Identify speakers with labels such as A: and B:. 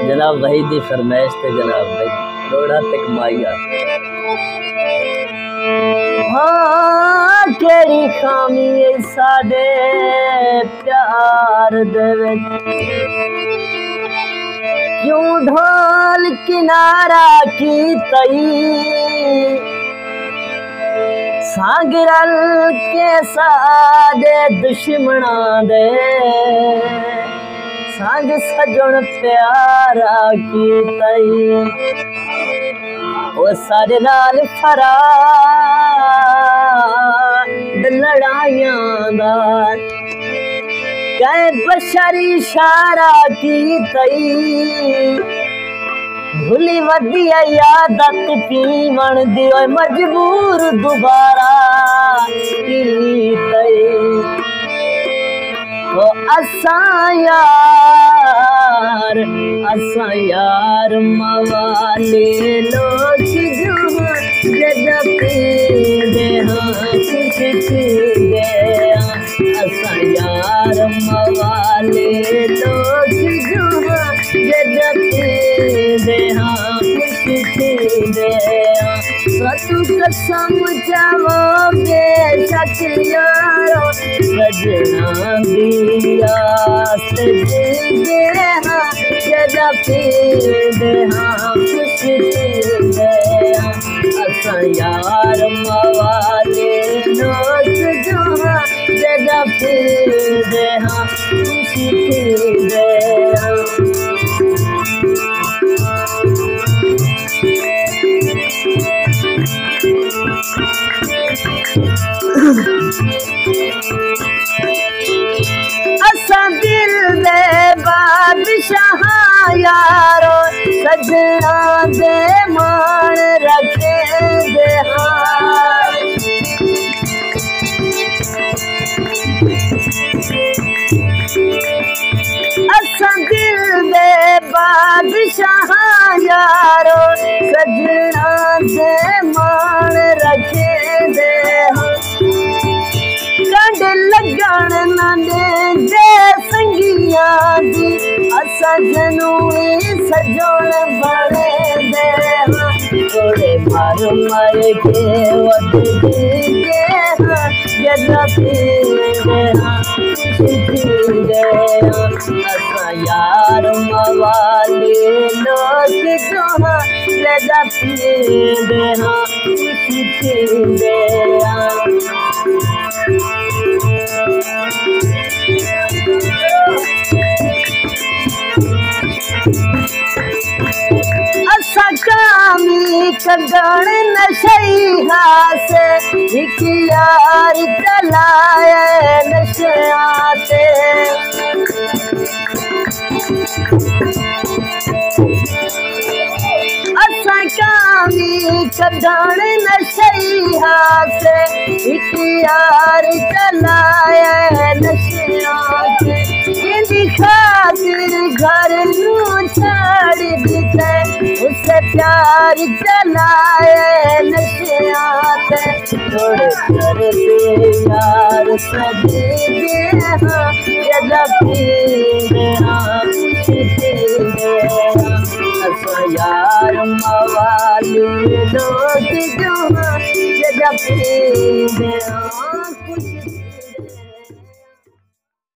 A: जनाब वहीदी फरमाइश थे जनाब भाई रोड़ा तक माइया हाँ केड़ी खामी है साडे प्यार दे विच क्यों ढोल किनारा की तई सांगरल के साडे दुश्मना दे सांग सजन प्यारा की तई वो सारे नाल फराड लड़ाइयां दा कै बशर इशारा की तई भुली वदी यादत पीवण दी ओए मजबूर दोबारा की तई ओ असां यार मवाले लोग जदा पींदे हाँ खुश थींदे असां यार मवाले लोग जदा पींदे हाँ खुश थींदे सतु कसम चवो बेशक यारो सजना दिया सजदे हाँ जदा पींदे हाँ खुश थींदे असां यार मवाले लोग जदा पींदे हाँ खुश थींदे असां दिल दे बादशाह यारो सजना दे मान रखे दे असां दिल दे बादशाह यारो सजना दे मान रखे दे कंड लगन नाने दे संगियां दी असां जनूए सजोण बड़े दे थोड़े मार के वध दे जदा पींदे असां यार मवाले लोग जदा पींदे खुश थींदे असां कामी कदण नशैहा से हिक यार चलाए नशा ते असां कामी कदण नशैहा से हिक यार चलाए नशा ते इंदी खातिर घर नू छाड़ दिते उसे प्यार चलाए नशियाते थोड़े करते यार सजे हाँ जदा पींदे हाँ खुश थींदे असां यार मवाले लोग जदा पींदे